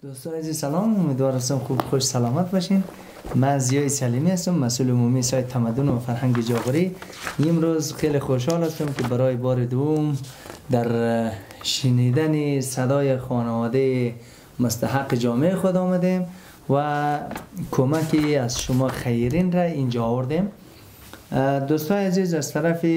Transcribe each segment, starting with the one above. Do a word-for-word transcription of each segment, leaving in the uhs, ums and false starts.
دوستان عزیز سلام، امیدوارم خوب خوش سلامت باشین. من زیای سلیمی هستم، مسئول عمومی سایت تمدن و فرهنگ جاغوری. امروز خیلی خوشحال هستم که برای بار دوم در شنیدن صدای خانواده مستحق جامعه خود آمدیم و کمکی از شما خیرین را اینجا آوردیم. دوستان عزیز از طرف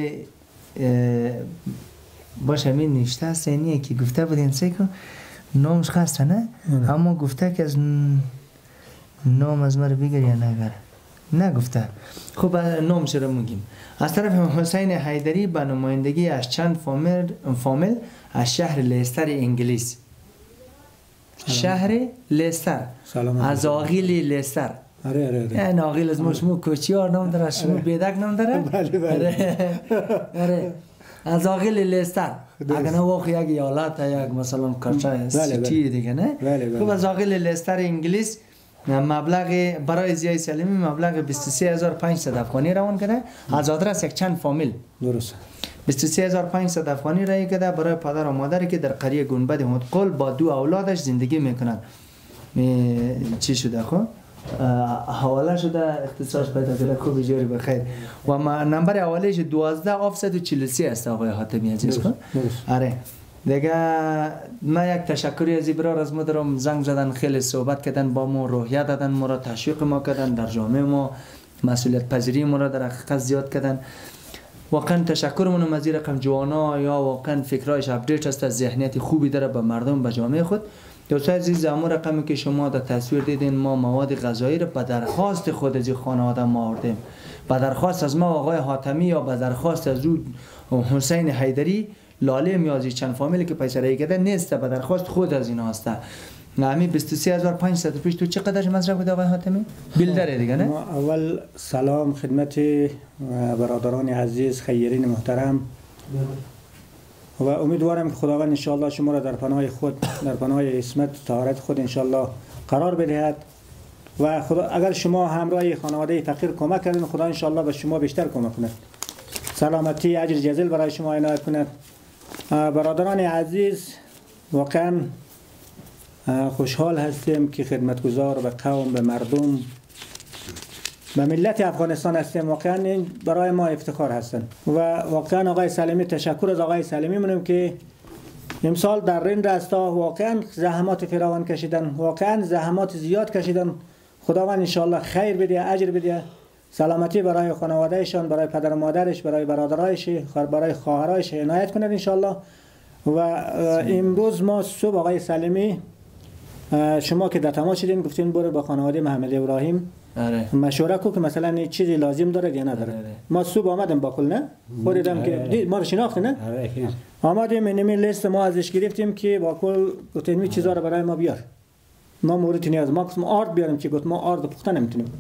باش همین نشته سینیه که گفته بودین سیکو نامش خسته نه؟ اما گفته که از نام از مرا بگر یا نگر نگفته. خب نامش رو میگیم. از طرف حسین حیدری به نمایندگی از چند فامیل فامیل از شهر لستر انگلیس. شهر لستر از آقیل لستر. آره آره آره. این آقیل از ما شما کوچیار نام داره، شما بیدک نام داره؟ بله بله. آره. از آقیل لستر. اگر نه واقعی یک ایالت یک مثلا کارچای سیتی دیگه نه؟ خب از آقیل لستر انگلیس مبلغ برای زیای سلیمی مبلغ بیست و سه هزار و پانصد افغانی روان کرده از آدرس یک چند فامیل. درست. بیست و سه هزار و پانصد افغانی رای کرده برای پدر و مادری که در قریه گنبد هندقل با دو اولادش زندگی میکنن. می چی شده خب؟ حواله شده اختصاص پیدا کرده. خوب جوری بخیر. و نمبر حوالهش دوازده هفتصد و چهل و سه است آقای حاتمی عزیز خب. آره. دیگه من یک تشکری از ابرار از ما دارم. زنگ زدن، خیلی صحبت کردن با ما، روحیه دادن، ما را تشویق ما کردن در جامعه ما، مسئولیت پذیری ما را در حقیقت زیاد کردن. واقعا تشکرمون از این رقم جوانا یا واقعا فکرایش اپدیت است، از ذهنیت خوبی داره به مردم، به جامعه خود. دوستان عزیز، اما رقمی که شما در تصویر دیدین ما مواد غذایی را به درخواست خود از خانواده ما آوردیم. به درخواست از ما آقای حاتمی یا به درخواست از او حسین حیدری لاله میازی چند فامیلی که پیسه رای کرده نیست، به درخواست خود از اینا هسته. نامی بیست و سه هزار و پانصد پیش تو چقدرش مصرف بود آقای حاتمی؟ بیلدره دیگه نه؟ اول سلام خدمت برادران عزیز خیرین محترم و امیدوارم که خداوند ان شاء الله شما را در پناه خود، در پناه عصمت طهارت خود ان شاء الله قرار بدهد و خدا اگر شما همراه خانواده فقیر کمک کردین خدا ان شاء الله به شما بیشتر کمک کند. سلامتی اجر جزیل برای شما عنایت کند. برادران عزیز، واقعا خوشحال هستیم که خدمتگزار به قوم، به مردم، به ملت افغانستان هستیم. واقعا این برای ما افتخار هستن و واقعا آقای سلیمی تشکر از آقای سلیمی منم که امسال در این راستا واقعا زحمات فراوان کشیدن، واقعا زحمات زیاد کشیدن. خداوند ان شاء الله خیر بده، اجر بده، سلامتی برای خانوادهشان، برای پدر و مادرش، برای برادرایش، برای خواهرایش عنایت کنند ان شاء الله. و امروز ما صبح آقای سلیمی شما که در تماس شدین گفتین برو با خانواده محمد ابراهیم آره. مشوره کو که مثلا چیزی لازم داره یا نداره. آره. ما صبح آمدیم با کل نه خوردم آره. که ما رو شناخت نه آره. آمدیم اینمی لیست ما ازش گرفتیم که با کل گفتین می چیزا رو برای ما بیار. ما مورد نیاز ما قسم آرد بیاریم که گفت ما آرد پخته نمیتونیم.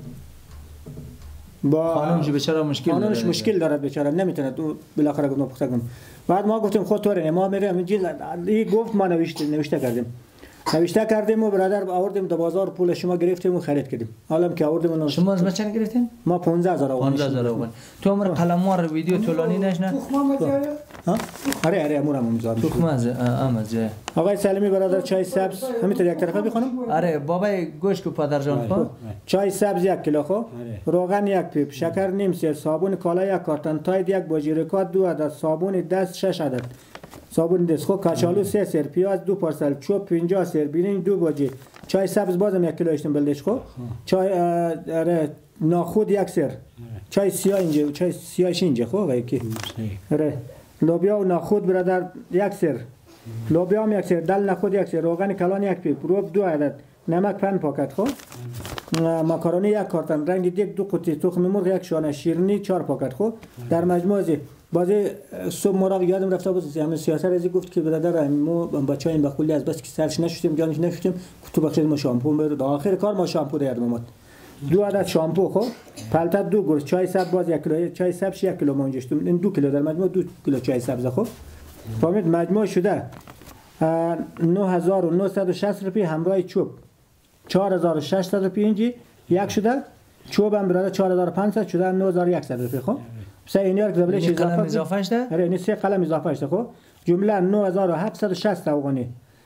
با قانونش بیچاره مشکل قانونش داره. مشکل داره بیچاره نمیتونه تو بالاخره گفت ما پخته کنیم. بعد ما گفتیم خود تو ما میریم این گفت ما نوشته نوشته کردیم. نوشته کردیم و برادر آوردیم до بازار پول شما گرفتیم و خرید کردیم. حالا که آوردیم اون شما از چند گرفتین؟ ما پانزده هزار افغان. پانزده هزار افغان. تو عمر قلموار ویدیو طولانی نشنه؟ ها؟ آره آره امورم میذارم. تخم از آمد. آقای سلیمی برادر چای سبز همینطور یک طرفه بخونم؟ آره بابای گوشت کو پدر جان خو. چای سبز یک کیلو خو. روغن یک پیپ، شکر نیم سیر، صابون کالا یک کارتن، تاید یک باجیرکات دو عدد، صابون دست شش عدد. صابون دست خو، کچالو سه سر، پیاز دو پارسل، چوب پنجاه سر، برنج دو باجی، چای سبز بازم یک کیلو اشتم بلدش خو، چای اره ناخود یک سر، چای سیاه اینجا، چای سیاهش اینجا خو و یکی، اره لوبیا و ناخود برادر یک سر، لوبیا هم یک سر، دل ناخود یک سر، روغن کلان یک پیپ، روب دو عدد، نمک پنج پاکت خو، ماکارونی یک کارتن، رنگ دیگ دو قطعه، تخم مرغ یک شانه، شیرینی چهار پاکت خو، در مجموع بازی صبح مرا یادم رفته بود همین سیاست ازی گفت که برادر ما بچه‌ها این بخولی از بس که سرش نشوتیم جانش نشوتیم تو بخشید ما شامپو میره تا آخر کار ما شامپو در اومد دو عدد شامپو خب پلتا دو گرس چای سبز باز یک کیلو چای سبز یک کیلو مونجشتم این دو کیلو در مجموع دو کیلو چای سبز خب فهمید مجموع شده نه هزار و نهصد و شصت روپیه همراه چوب چهار هزار و ششصد روپیه اینجی یک شده چوب هم برادر چهار هزار و پانصد شده نه هزار و صد روپیه خب سه اینیار که قلم اضافه شده؟ آره این سه قلم اضافه شده خب جمله نه هزار و هفتصد و شصت افغانی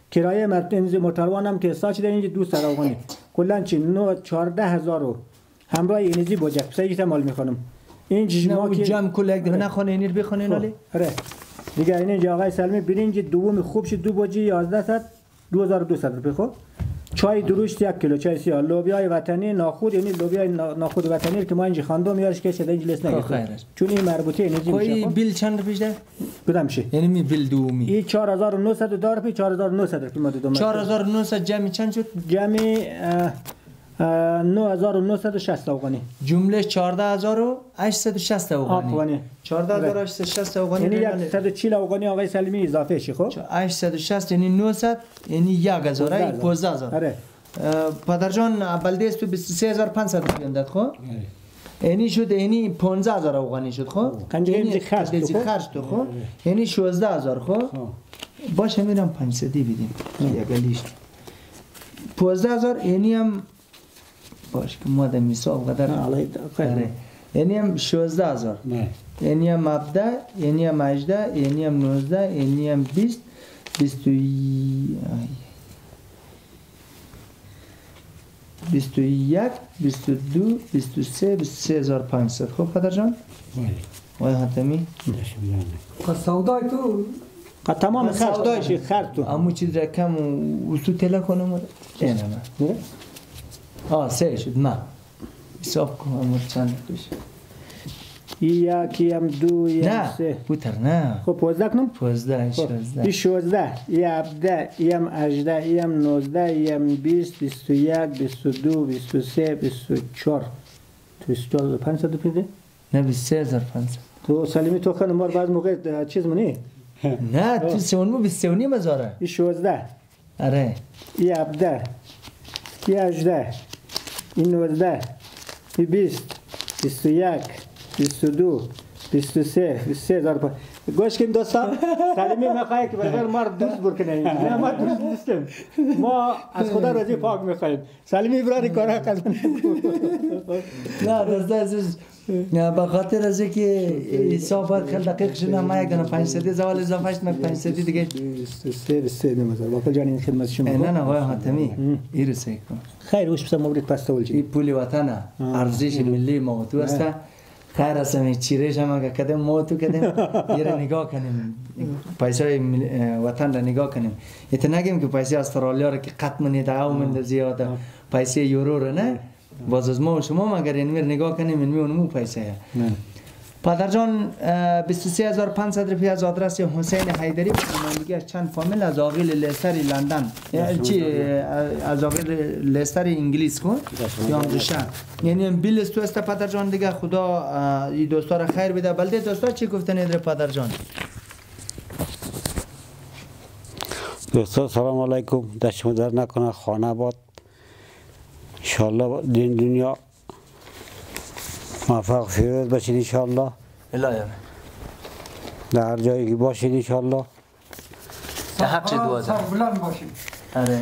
کرایه مرتنز موتروان هم که ساچ در اینجا دوست افغانی کلا چی نو چهارده هزار رو همراه اینجی بوجه سه تا مال میخونم این جمع جمع کل یک دونه نخونه اینیر بخونین ولی آره دیگه اینجا آقای سلمی برنج دوم خوب شد دو بوجه یازده صد دو هزار و دویست روپیه خب چای درشت یک کیلو چای سیاه لوبیای وطنی ناخود یعنی لوبیای ناخود وطنی که ما اینجا خواندم یارش که شده اینجا لیست نگرفت چون این مربوطه اینجا میشه بیل چند روپیش ده کدام شه یعنی می بیل دومی این چهار هزار و نهصد دلار روپیه چهار هزار و نهصد روپیه ما دادم چهار هزار و نهصد جمعی چند شد جمعی نه هزار و نهصد و شصت افغانی جمله چهارده هزار و هشتصد و شصت افغانی چهارده هزار و هشتصد و شصت افغانی یعنی صد و چهل افغانی آقای سلیمی اضافه شی خب هشتصد و شصت یعنی نهصد یعنی یک هزار پانزده هزار آره پدر جان اول دیست تو بیست و سه هزار و پانصد روپیه داد خب یعنی شد یعنی پانزده هزار افغانی شد خب یعنی خرج تو خرج تو خب یعنی شانزده هزار خب باشه میرم پنجصد بدیم یک لیست پانزده هزار یعنی هم باش که ما در میساب قدر آره یعنی هم شانزده هزار یعنی هم هفده یعنی هم هجده یعنی هم نوزده یعنی هم بیست بیست و بیست و یک بیست و دو بیست و سه بیست و سه هزار و پانصد خب پدر جان وای حتمی سودای تو تمام خرج خرج تو امو چیز رقم و تو تلا کنم نه نه آه سه شد ما حساب کنم امو چند بشه یکی هم دو نه سه بوتر نه خب پوزده کنم پوزده شوزده ای شوزده ای هفده ایم هجده ایم نوزده ایم بیست بیست و یک بیست و دو بیست و سه بیست و چهار بیست و چهار پنجصد پیده نه بیست و سه هزار پانصد تو سلیمی تو خانم مار بعض موقع چیز منی نه تو سونمو بیست و سه و نیم هزاره ای شوزده آره ای هفده ای هجده ای نوزده ای بیست بیست و یک بیست و دو بیست و سه بیست و سه هزار پا گوش کن دوستان سلیمی میخواه که بگر ما دوست برکنه نه ما دوست نیستیم ما از خدا راضی پاک میخواهیم سلیمی برای کارها قدم نه دوستا عزیز به خاطر از که حساب باید خیلی دقیق شده ما یک دونه پنجصدی زوال اضافه شد من پنجصدی دیگه بیست و سه بیست و سه نمیزار باقل جان این خدمت شما نه نه وای حاتمی این رسه کن خیر وش بسا مورد پس تول این پولی وطنه ارزش ملی ما تو است خیر است می چیرش هم که کدام ما تو کدام یه نگاه کنیم پیسه وطن را نگاه کنیم ایت نگیم که پیسه استرالیا را که قطع منی دعوا من زیاده پیسه یورو را نه باز از ما و شما مگر این میر نگاه کنیم این میونمو پیسه پدر جان بیست و سه هزار و پانصد روپیه از آدرس حسین حیدری نمایندگی از چند فامیل از آقیل لستر لندن چی از آقیل لستر انگلیس کن یا شهر یعنی بیل است تو است پدر جان دیگه خدا این دوستا را خیر بده بلده دوستا چی گفتن ادر پدر جان دوستا سلام علیکم دست در نکنه خانه باد انشالله دین دنیا موفق فیروز باشید انشالله الهی در هر جایی که باشید انشالله حق چه دعا سر بلند باشید آره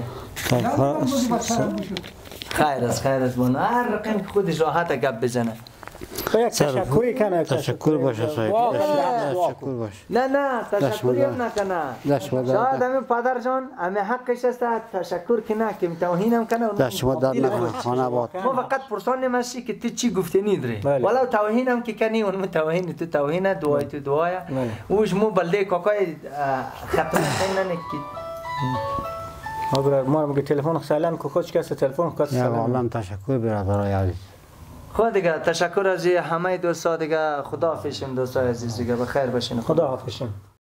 خیر است خیر است بون هر رقم که خودش راحت گپ بزنه یک تشکری کنه تشکر باشه صاحب تشکر باشه نه نه تشکری هم نکنه شاید همین پدر جان همه حقش است تشکر کنه که توهین هم کنه دست شما در نکنه خانه باد ما فقط پرسان نمیشی که تو چی گفته نیدری ولو توهین هم که کنی اون توهین تو توهین دعای تو دعای اوش مو بلده کاکای خطر نکنه که ما میگه تلفن سلام کو خودش کس تلفن کس سلام والله تشکر برادرای عزیز خود دیگه تشکر از همه دوستا دیگه خدا حافظ دوستای عزیز دیگه بخیر باشین خدا حافظ